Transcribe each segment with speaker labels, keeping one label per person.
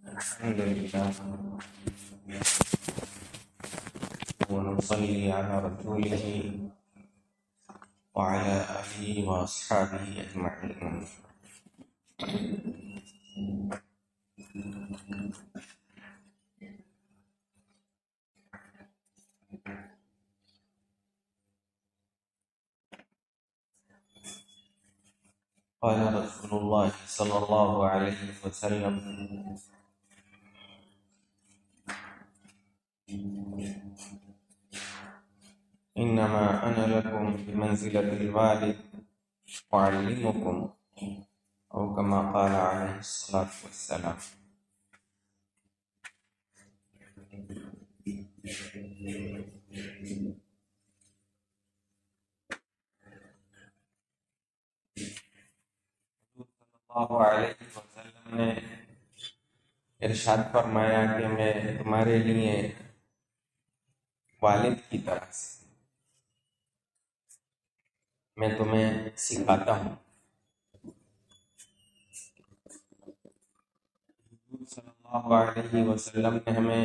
Speaker 1: الحمد لله ونصلي على رسوله وعلى آله وأصحابه أجمعين. قال رسول الله صلى الله عليه وسلم: إنما أنا لكم بمنزلة الوالد أعلمكم، أو كما قال عليه الصلاة والسلام. اللہ علیہ وسلم نے ارشاد فرمایا کہ میں تمہارے لیے والد کی طرح سے میں تمہیں سکھاتا ہوں. حضور صلی اللہ علیہ وسلم نے ہمیں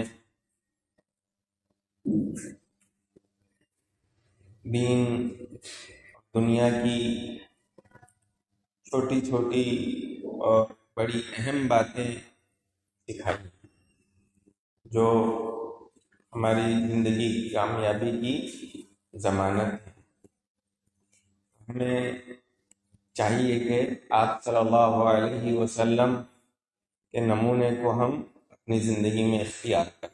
Speaker 1: دین دنیا کی چھوٹی چھوٹی اور بڑی اہم باتیں سکھائی جو ہماری زندگی کی کامیابی کی ضمانت ہے. ہمیں چاہیے کہ آپ صلی اللہ علیہ وسلم کے نمونے کو ہم اپنی زندگی میں اختیار کریں.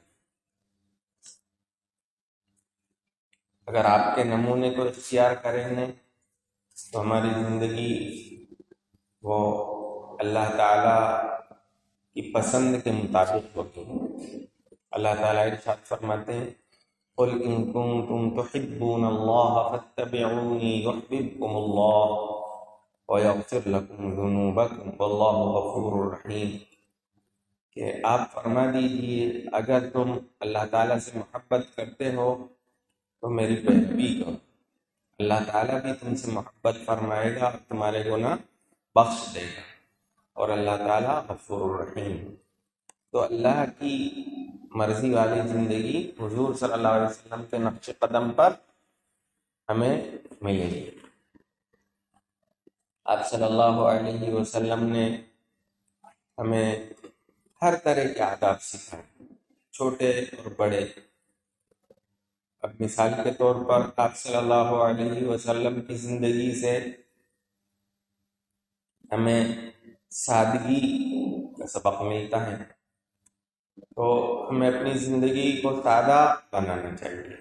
Speaker 1: اگر آپ کے نمونے کو اختیار کریں گے تو ہماری زندگی وہ اللہ تعالیٰ کی پسند کے مطابق ہوتی ہے. اللہ تعالیٰ ارشاد فرماتے ہیں: قل ان کنتم تحبون اللہ فاتبعونی یحببکم اللہ ویغفر لکم ذنوبکم واللہ غفور رحیم. کہ آپ فرما دیجئے اگر تم اللہ تعالیٰ سے محبت کرتے ہو تو میری پیروی کرو. اللہ تعالیٰ بھی تم سے محبت فرمائے گا اور تمہارے گناہ بخش دے گا، اور اللہ تعالیٰ غفور الرحیم. تو اللہ کی مرضی والی زندگی حضور صلی اللہ علیہ وسلم کے نقش قدم پر ہمیں ملے گی. آپ صلی اللہ علیہ وسلم نے ہمیں ہر طرح کے آداب سکھائے، چھوٹے اور بڑے. اب مثال کے طور پر آپ صلی اللہ علیہ وسلم کی زندگی سے ہمیں سادگی کا سبق ملتا ہے، تو ہمیں اپنی زندگی کو سادہ بنانا چاہیے.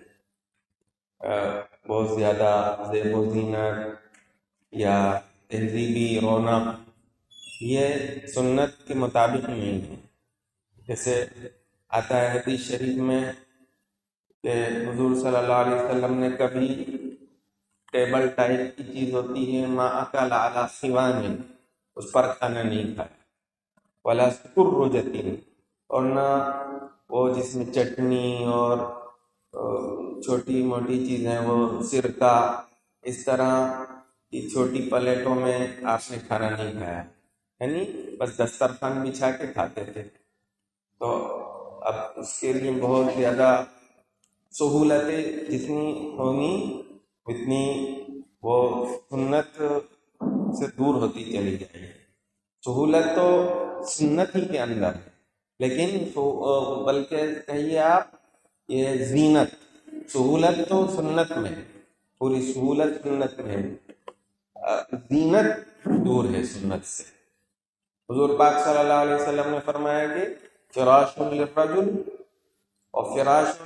Speaker 1: بہت زیادہ زیب و زینت یا تہذیبی رونق یہ سنت کے مطابق نہیں ہے. جیسے آتا ہے حدیث شریف میں کہ حضور صلی اللہ علیہ وسلم نے کبھی ٹیبل ٹائپ کی چیز ہوتی ہے ما اکل علی خوان، اس پر کھانا نہیں کھایا، ولا سکر، اور نہ وہ جس میں چٹنی اور چھوٹی موٹی چیزیں وہ سرکہ، اس طرح کی چھوٹی پلیٹوں میں آپ نے کھانا نہیں کھایا، یعنی بس دسترخوان بچھا کے کھاتے تھے. تو اب اس کے لیے بہت زیادہ سہولتیں جتنی ہونی اتنی وہ سنت سے دور ہوتی چلی جائے گی. سہولت تو سنت ہی کے اندر ہے، لیکن بلکہ کہیے آپ یہ زینت، سہولت تو سنت میں ہے، پوری سہولت سنت میں ہے، زینت دور ہے سنت سے. حضور پاک صلی اللہ علیہ وسلم نے فرمایا کہ فراش للرجل اور فراش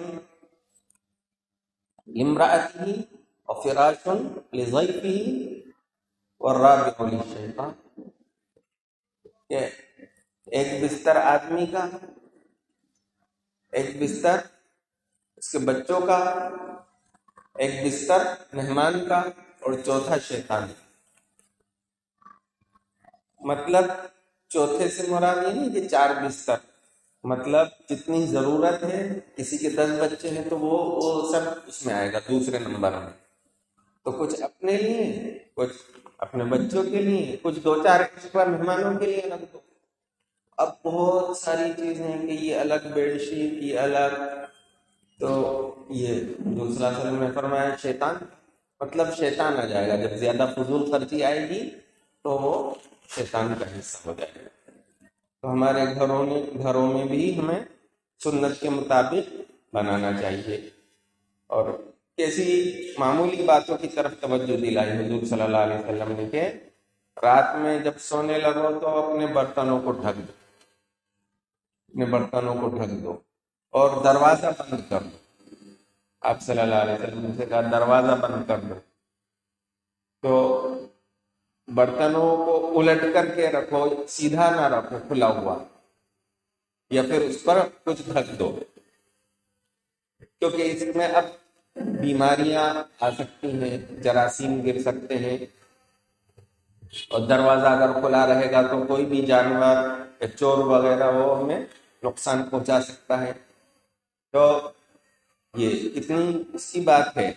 Speaker 1: لامرأته اور فراش لضیفه والرابع للشیطان. کہ ایک بستر آدمی کا، ایک بستر اس کے بچوں کا، ایک بستر مہمان کا، اور چوتھا شیطان. مطلب چوتھے سے مراد یہ نہیں کہ 4 بستر، مطلب جتنی ضرورت ہے، کسی کے 10 بچے ہیں تو وہ سب اس میں آئے گا دوسرے نمبر میں. تو کچھ اپنے لیے، کچھ اپنے بچوں کے لیے، کچھ 2-4 ایکسٹرا مہمانوں کے لیے رکھ دو. اب بہت ساری چیزیں ہیں کہ یہ الگ بیڈ شیٹ، یہ الگ، تو یہ جو صلی اللہ علیہ وسلم نے فرمایا شیطان، مطلب شیطان آ جائے گا، جب زیادہ فضول خرچی آئے گی تو وہ شیطان کا حصہ ہو جائے گا۔ تو ہمارے گھروں میں بھی ہمیں سنت کے مطابق بنانا چاہیے، اور کیسی معمولی باتوں کی طرف توجہ دلائی حضور صلی اللہ علیہ وسلم نے کہ رات میں جب سونے لگو تو اپنے برتنوں کو ڈھک دو اور دروازہ بند کر دو۔ آپ صلی اللہ علیہ وسلم سے کہا دروازہ بند کر دو، تو برتنوں کو الٹ کر کے رکھو، سیدھا نہ رکھو کھلا ہوا، یا پھر اس پر کچھ ڈھک دو، کیونکہ اس میں اب بیماریاں آ سکتی ہیں، جراثیم گر سکتے ہیں، اور دروازہ اگر کھلا رہے گا تو کوئی بھی جانور یا چور وغیرہ وہ ہمیں نقصان پہنچا سکتا ہے۔ تو یہ کتنی اس کی بات ہے،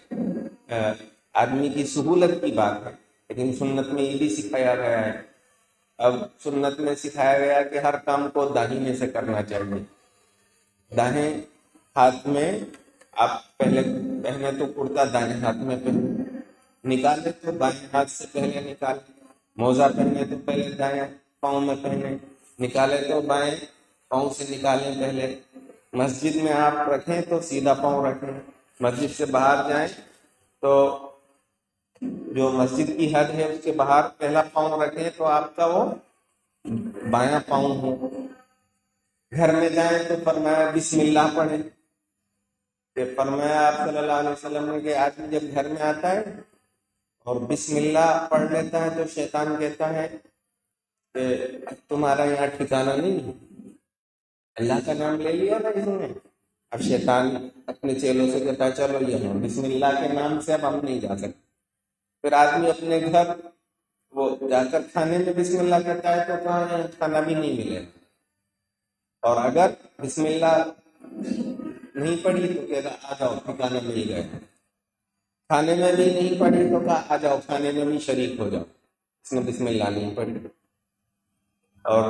Speaker 1: آدمی کی سہولت کی بات ہے، لیکن سنت میں یہ بھی سکھایا گیا ہے۔ اب سنت میں سکھایا گیا کہ ہر کام کو داہنے سے کرنا چاہیے۔ دائیں ہاتھ میں آپ پہنے تو کرتا دائیں ہاتھ میں پہنے، نکالے تو بائیں ہاتھ سے پہلے نکالے، موزہ پہنے تو پہلے دائیں پاؤں میں پہنے، نکالے تو بائیں پاؤں سے نکالیں پہلے۔ مسجد میں آپ رکھیں تو سیدھا پاؤں رکھیں، مسجد سے باہر جائیں تو جو مسجد کی حد ہے اس کے باہر پہلا پاؤں رکھیں تو آپ کا وہ بایاں پاؤں ہو۔ گھر میں جائیں تو فرمایا بسم اللہ پڑھیں، کہ فرمایا آپ صلی اللہ علیہ وسلم نے کہ آدمی جب گھر میں آتا ہے اور بسم اللہ پڑھ لیتا ہے تو شیطان کہتا ہے کہ تمہارا یہاں ٹھکانہ نہیں ہے، اللہ کا نام لے لیا نا اس نے۔ اب شیطان اپنے چیلوں سے کہتا ہے چلو یہ بسم اللہ کے نام سے اب ہم نہیں جا سکتے۔ پھر آدمی اپنے گھر وہ جا کر کھانے میں بسم اللہ کہتا ہے تو کہاں کھانا بھی نہیں ملے، اور اگر بسم اللہ نہیں پڑھی تو کہتا آ جاؤ ٹھکانہ مل گئے، کھانے میں بھی نہیں پڑھی تو کہا آ جاؤ کھانے میں بھی شریک ہو جاؤ، اس نے بسم اللہ نہیں پڑھی۔ اور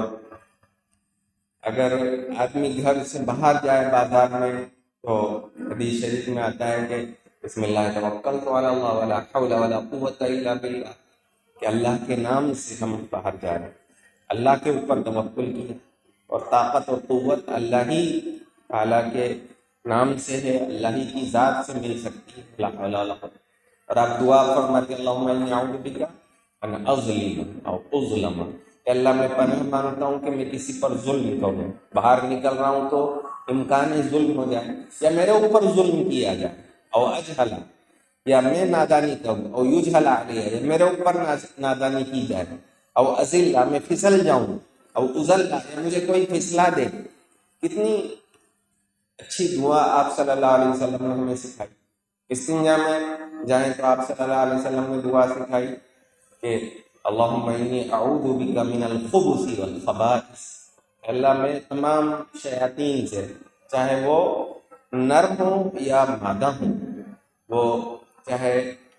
Speaker 1: اگر آدمی گھر سے باہر جائے بازار میں تو حدیث شریف میں آتا ہے کہ بسم اللہ توکلت علی اللہ ولا حول ولا قوت الا باللہ، کہ اللہ کے نام سے ہم باہر جا رہے ہیں، اللہ کے اوپر توکل کیا، اور طاقت اور قوت اللہ ہی تعالیٰ کے نام سے ہے، اللہ ہی کی ذات سے مل سکتی ہے، لا حول ولا قوت۔ اور آپ دعا فرماتے اللہم انی اعوذ بک ان اظلم او اظلم، کہ اللہ میں پناہ مانگتا ہوں کہ میں کسی پر ظلم کروں، باہر نکل رہا ہوں تو امکان ہے ظلم ہو جائے، یا میرے اوپر ظلم کیا جائے، او اجہل، یا میں نادانی کروں، او یجہل علیہ، یا میرے اوپر نادانی کی جائے، او ازل، میں پھسل جاؤں، او ازل، یا مجھے کوئی پھسلا دے۔ کتنی اچھی دعا آپ صلی اللہ علیہ وسلم نے ہمیں سکھائی۔ استنجا میں جائیں تو آپ صلی اللہ علیہ وسلم نے دعا سکھائی کہ اللہم انی اعوذ بک من الخبث والخبائث، اللہ میں تمام شیاطین سے، چاہے وہ نر ہوں یا مادہ ہوں، وہ چاہے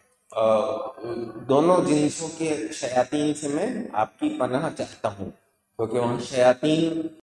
Speaker 1: دونوں جنسوں کے شیاطین سے میں آپ کی پناہ چاہتا ہوں، کیونکہ وہاں شیاطین